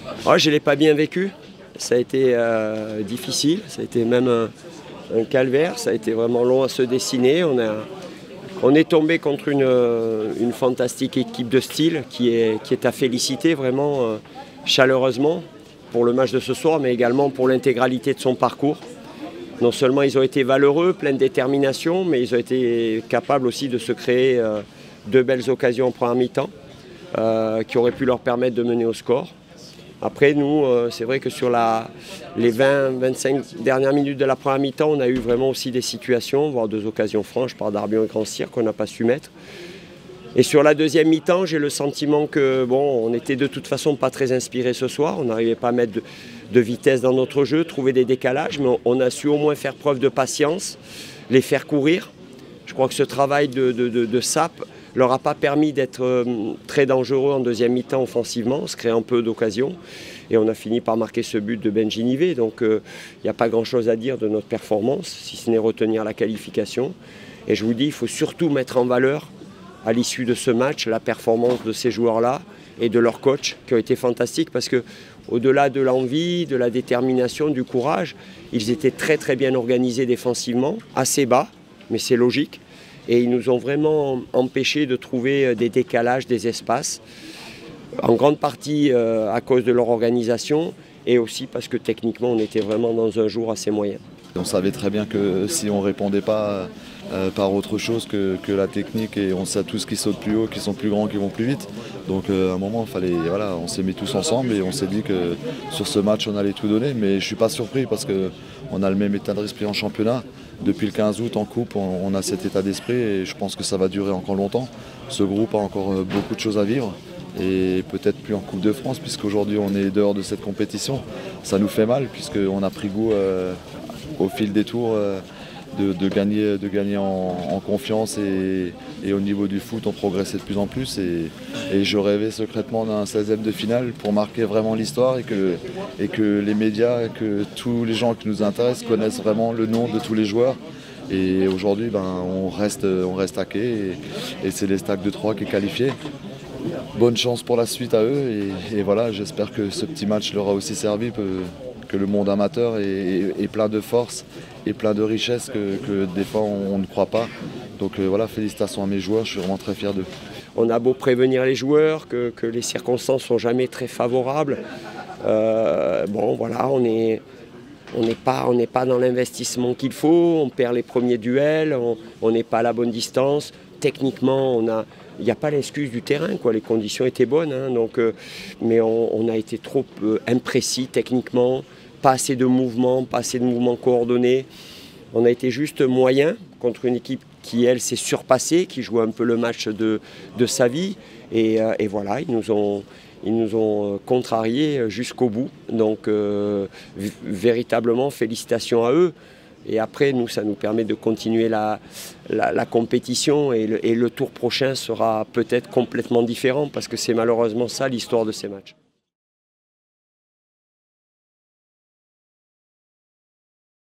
Je ne l'ai pas bien vécu. Ça a été difficile, ça a été même un calvaire, ça a été vraiment long à se dessiner. On est tombé contre une fantastique équipe de style qui est à féliciter vraiment chaleureusement pour le match de ce soir, mais également pour l'intégralité de son parcours. Non seulement ils ont été valeureux, pleins de détermination, mais ils ont été capables aussi de se créer deux belles occasions en première mi-temps qui auraient pu leur permettre de mener au score. Après, nous, c'est vrai que sur les 20-25 dernières minutes de la première mi-temps, on a eu vraiment aussi des situations, voire deux occasions franches par Darbion et Grand-Cyr qu'on n'a pas su mettre. Et sur la deuxième mi-temps, j'ai le sentiment que on n'était de toute façon pas très inspiré ce soir. On n'arrivait pas à mettre de vitesse dans notre jeu, trouver des décalages, mais on a su au moins faire preuve de patience, les faire courir. Je crois que ce travail de sape leur a pas permis d'être très dangereux en deuxième mi-temps offensivement, se créer un peu d'occasion. Et on a fini par marquer ce but de Benji Nivet. Donc il n'y a pas grand-chose à dire de notre performance, si ce n'est retenir la qualification. Et je vous dis, il faut surtout mettre en valeur, à l'issue de ce match, la performance de ces joueurs-là et de leurs coachs qui ont été fantastiques parce que au-delà de l'envie, de la détermination, du courage, ils étaient très très bien organisés défensivement, assez bas, mais c'est logique. Et ils nous ont vraiment empêchés de trouver des décalages, des espaces, en grande partie à cause de leur organisation et aussi parce que techniquement on était vraiment dans un jour assez moyen. On savait très bien que si on ne répondait pas par autre chose que la technique, et on sait tous qui sautent plus haut, qui sont plus grands, qui vont plus vite. Donc à un moment, on s'est mis tous ensemble et on s'est dit que sur ce match on allait tout donner. Mais je ne suis pas surpris parce qu'on a le même état d'esprit en championnat. Depuis le 15 août en coupe, on a cet état d'esprit et je pense que ça va durer encore longtemps. Ce groupe a encore beaucoup de choses à vivre. Et peut-être plus en Coupe de France, puisqu'aujourd'hui on est dehors de cette compétition. Ça nous fait mal, puisqu'on a pris goût au fil des tours de gagner en confiance et au niveau du foot on progressait de plus en plus et je rêvais secrètement d'un 16e de finale pour marquer vraiment l'histoire et que les médias, que tous les gens qui nous intéressent connaissent vraiment le nom de tous les joueurs. Et aujourd'hui on reste à quai et c'est les Stacks de Troyes qui est qualifié. Bonne chance pour la suite à eux et voilà, j'espère que ce petit match leur a aussi servi, que le monde amateur est plein de force et plein de richesse que des fois on ne croit pas. Donc voilà, félicitations à mes joueurs, je suis vraiment très fier d'eux. On a beau prévenir les joueurs que les circonstances ne sont jamais très favorables. Voilà, on n'est pas dans l'investissement qu'il faut, on perd les premiers duels, on n'est pas à la bonne distance. Techniquement, il n'y a pas l'excuse du terrain, quoi. Les conditions étaient bonnes, hein, mais on a été trop imprécis techniquement, pas assez de mouvements, coordonnés. On a été juste moyen contre une équipe qui, elle, s'est surpassée, qui joue un peu le match de sa vie. Et voilà, ils nous ont contrariés jusqu'au bout. Donc, véritablement, félicitations à eux. Et après, nous, ça nous permet de continuer la compétition et le tour prochain sera peut-être complètement différent parce que c'est malheureusement ça l'histoire de ces matchs.